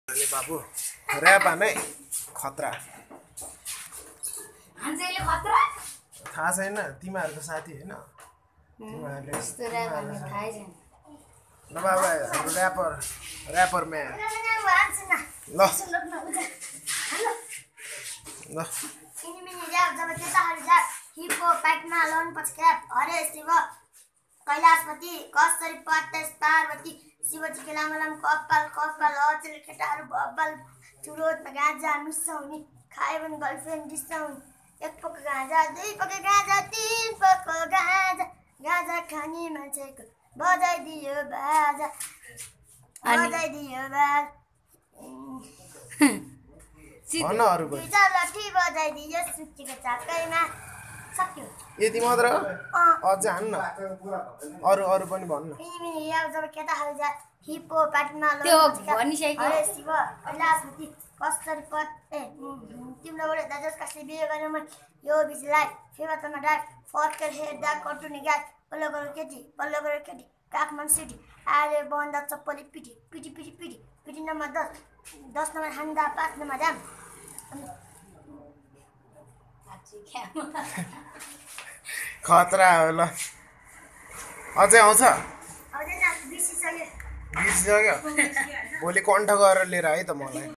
अरे बाबु र्याप नै खतरा हान्छेले खतरा थाहा छैन तिमीहरूको साथी हैन तिमीहरूले यस्तो र्याप भन्ने थाहै छैन ल बाबा हाम्रो र्यापर म्यान ल ल इनिमिनी र्याप जब केटाहरू र्याप हिप हप प्याकमा लोन पस्क्याप हरे शिव कैलाशपति कसरी पत्तेस पार्वती शिवजीको लामो लामो कपाल कपाल अचेल केटाहरू बब्बल चुरोटमा गाँजा मिसाउने खायो भने गर्लफ्रेन्ड डिसाउने एक पक्का गाँजा दुई पक्का गाँजा तीन पक्का गाँजा गाँजा खाने मान्छेको बजाइदियो बाजा बजाइदियो बाजा भन अरु पनि लट्ठी बजाइदियो सुत्तीको चाकैमा सक्यो यति मात्र अझ हान्न अरु पनि भन्नु इनिमिनी र्याप जब केटाहरू र्याप हिप हप प्याकमा त्यो भनिसक्यो हरे शिव कैलाशपति कसरी पत्ते तिम्रो बोले दाजस कसले बिहे गर्ने म यो बिचलाई फेवातमा डाक फर्केर हेर्दा कटुनी गात पल्लो गरो केटी काखमान सिटी आले बन्दा चप्पली पिटी नम्बर 10 नम्बर हान्दा 5 नम्बर जाम खतरा हो ल अझै आउँछ अझै बिर्सिसक्यो बिर्सिसक्यो भोलि कण्ठ गरेर लिएर है त मलाई